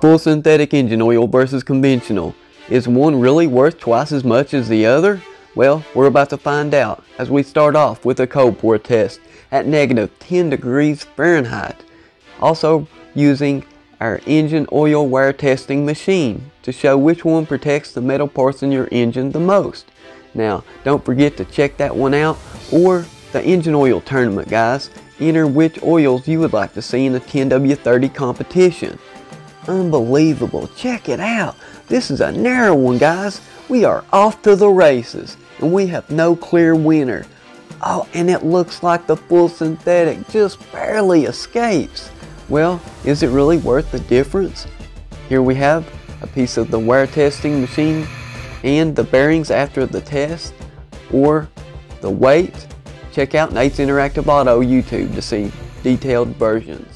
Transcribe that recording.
Full synthetic engine oil versus conventional. Is one really worth twice as much as the other? Well, we're about to find out as we start off with a cold pour test at negative 10 degrees Fahrenheit. Also using our engine oil wear testing machine to show which one protects the metal parts in your engine the most. Now, don't forget to check that one out, or the engine oil tournament, guys. Enter which oils you would like to see in the 10W30 competition. Unbelievable, check it out. This is a narrow one, guys. We are off to the races, and we have no clear winner. Oh, and it looks like the full synthetic just barely escapes. Well, is it really worth the difference? Here we have a piece of the wear testing machine and the bearings after the test, or the weight. Check out Nate's Interactive Auto YouTube to see detailed versions.